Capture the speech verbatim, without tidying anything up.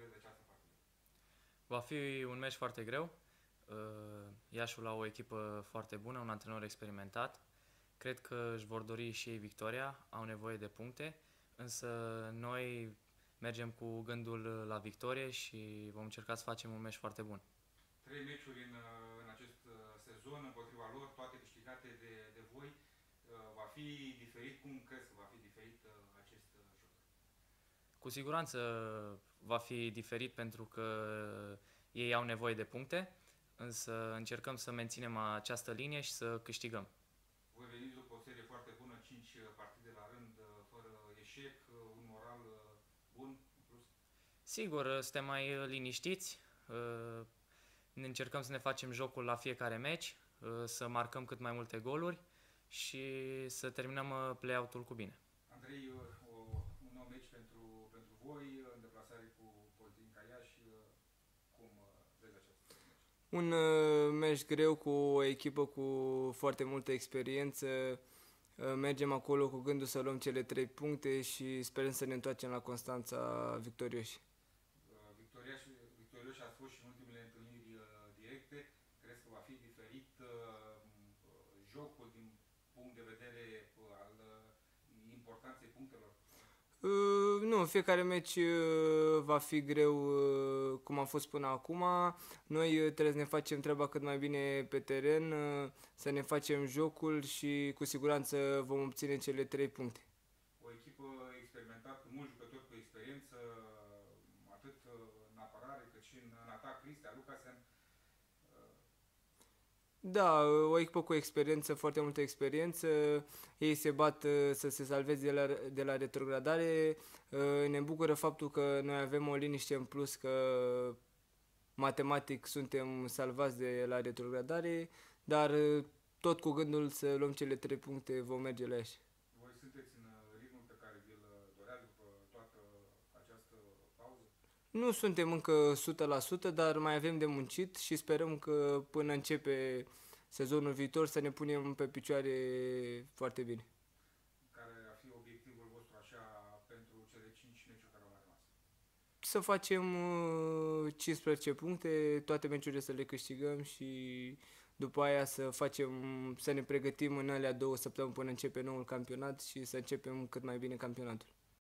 vezi această partidă? Va fi un meci foarte greu. Iașul a o echipă foarte bună, un antrenor experimentat. Cred că își vor dori și ei victoria, au nevoie de puncte, însă noi mergem cu gândul la victorie și vom încerca să facem un meci foarte bun. Trei meciuri în, în acest sezon împotriva lor, toate câștigate de, de voi. Va fi diferit? Cum crezi că va fi diferit acest joc? Cu siguranță va fi diferit pentru că ei au nevoie de puncte, însă încercăm să menținem această linie și să câștigăm. Voi veniți după o serie foarte bună, cinci partide la rând, fără eșec, un moral bun în plus? Sigur, suntem mai liniștiți, ne încercăm să ne facem jocul la fiecare meci, să marcăm cât mai multe goluri și să terminăm play-out-ul cu bine. Andrei, o, un nou meci pentru, pentru voi, în deplasare cu Politehnica Iași, cum vezi acest meci? Un uh, meci greu cu o echipă cu foarte multă experiență. Uh, mergem acolo cu gândul să luăm cele trei puncte și sperăm să ne întoarcem la Constanța victorioși. Victorioși, victorioși ați fost și în ultimele întâlniri uh, directe. Crezi că va fi diferit uh, jocul din punct de vedere uh, al uh, importanței punctelor? Uh, nu, fiecare meci uh, va fi greu uh, cum a fost până acum. Noi uh, trebuie să ne facem treaba cât mai bine pe teren, uh, să ne facem jocul și cu siguranță vom obține cele trei puncte. O echipă experimentată, mulți jucători cu experiență, atât în apărare cât și în, în atac, Cristea, Lucasen. Da, o echipă cu experiență, foarte multă experiență. Ei se bat să se salveze de la, de la retrogradare. Ne bucură faptul că noi avem o liniște în plus, că matematic suntem salvați de la retrogradare, dar tot cu gândul să luăm cele trei puncte vom merge la Iași. Voi sunteți în ritmul pe care vi-l doreați după toată această pauză? Nu suntem încă o sută la sută, dar mai avem de muncit și sperăm că până începe sezonul viitor să ne punem pe picioare foarte bine. Care ar fi obiectivul vostru așa pentru cele cinci meciuri care au mai rămas? Să facem cincisprezece puncte, toate meciurile să le câștigăm și după aia să facem, să ne pregătim în alea două săptămâni până începe noul campionat și să începem cât mai bine campionatul.